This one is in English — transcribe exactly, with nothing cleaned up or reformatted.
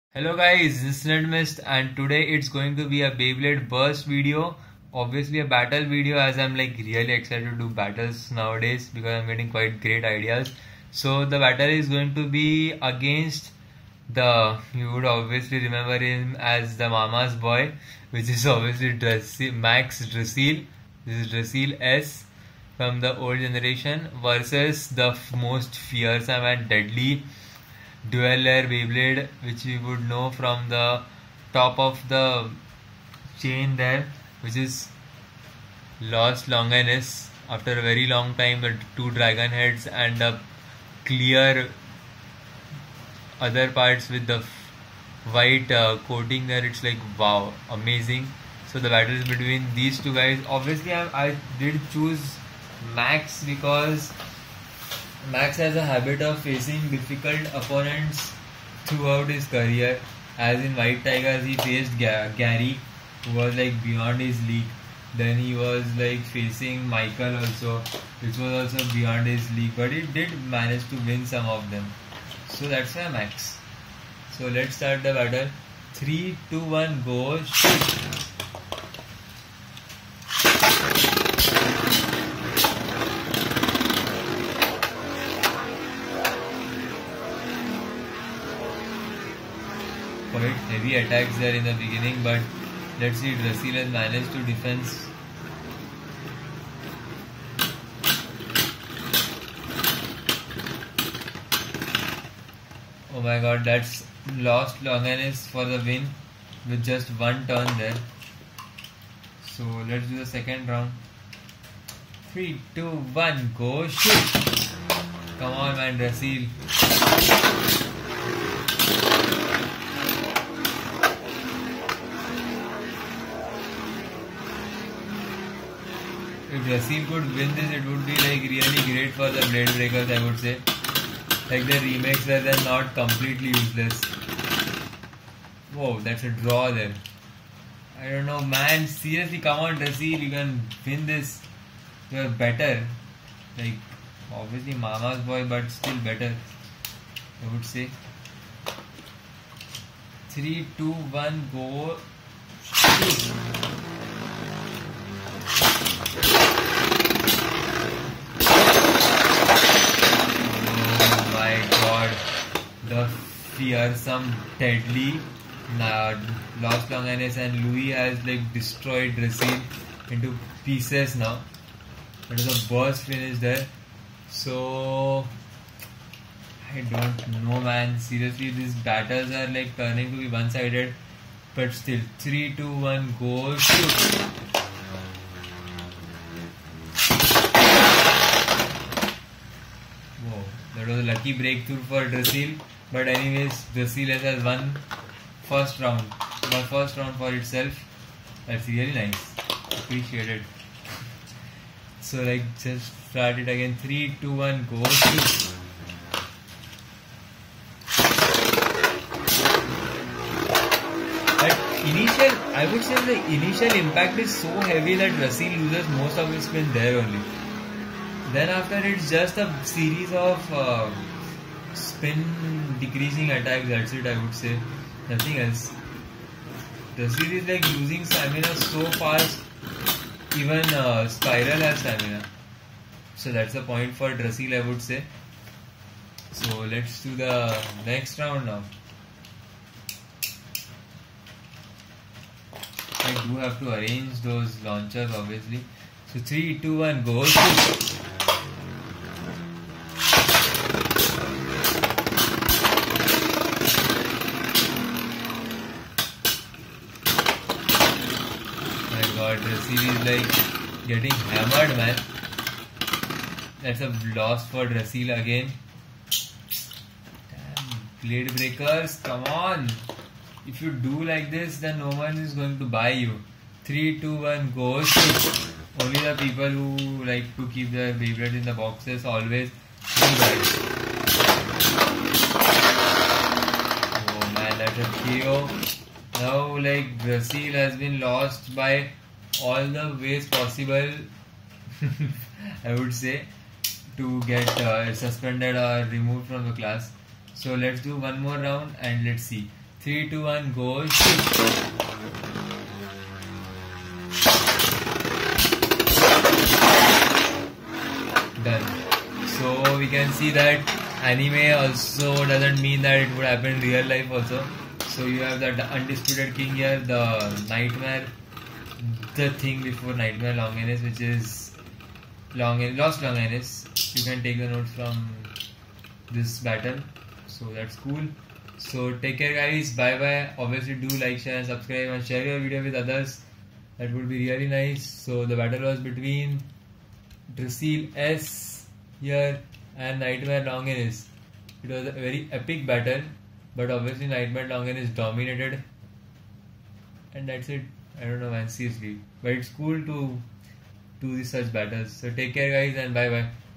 Hello guys, this is Nedmist and today it's going to be a Beyblade burst video. Obviously a battle video as I'm like really excited to do battles nowadays because I'm getting quite great ideas. So the battle is going to be against the, you would obviously remember him as the Mama's boy, which is obviously Drassil, Max Drassil. This is Drassil S from the old generation versus the f- most fearsome and deadly dual layer Beyblade, which we would know from the top of the chain there, which is lost Longinus after a very long time. The two dragon heads and the clear other parts with the white uh, coating there. It's like wow, amazing. So the battle is between these two guys. Obviously, I, I did choose Max because Max has a habit of facing difficult opponents throughout his career. As in White Tigers, he faced Ga- Gary, who was like beyond his league. Then he was like facing Michael also, which was also beyond his league. But he did manage to win some of them. So that's why Max. So let's start the battle. Three, two, one, go! Shoot! Quite heavy attacks there in the beginning, but let's see, Drassil has managed to defend. Oh my god, that's lost Longinus for the win with just one turn there. So let's do the second round. three, two, one, go! Shoot! Come on man, Drassil. If Drassil could win this, it would be like really great for the Blade Breakers, I would say. Like the remakes where they're not completely useless. Whoa, that's a draw there. I don't know, man. Seriously, come on, Drassil, you can win this. You're better. Like, obviously Mama's boy, but still better, I would say. three, two, one, go! Shoot. The fearsome, deadly uh, Lost Longinus and Louis has like destroyed Drassil into pieces now. It is a burst finish there. So I don't know, man. Seriously, these battles are like turning to be one-sided. But still, three, two, one, go! Shoot! Whoa, that was a lucky breakthrough for Drassil. But anyways, Drassil has won first round. One first round for itself. That's really nice. Appreciated. So like just start it again. three, two, one, go! Shoot! That initial, I would say the initial impact is so heavy that Drassil loses most of his spin there only. Then after it's just a series of uh, spin decreasing attacks, that's it, I would say. Nothing else. Drassil is like losing stamina so fast, even uh, Spiral has stamina. So that's the point for Drassil, I would say. So let's do the next round now. I do have to arrange those launchers obviously. So three, two, one, go! God, Drassil is like getting hammered, man. That's a loss for Drassil again. Damn, Blade Breakers, come on. If you do like this, then no one is going to buy you. three, two, one, go! Shoot. Only the people who like to keep their Beyblade in the boxes always do that. Oh man, that's a K O. Now like Drassil has been lost by all the ways possible, I would say, to get uh, suspended or removed from the class. So let's do one more round and let's see. three, two, one, goes. Done. So we can see that anime also doesn't mean that it would happen in real life also. So you have the undisputed king here, the nightmare, the thing before nightmare Longinus, which is Long Lost Longinus. You can take the notes from this battle. So that's cool. So take care guys, bye bye. Obviously do like, share and subscribe and share your video with others. That would be really nice. So the battle was between Drasil S here and Nightmare Longinus. It was a very epic battle, but obviously Nightmare Longinus dominated. And that's it. I don't know man, seriously. But it's cool to do these such battles. So take care guys and bye bye.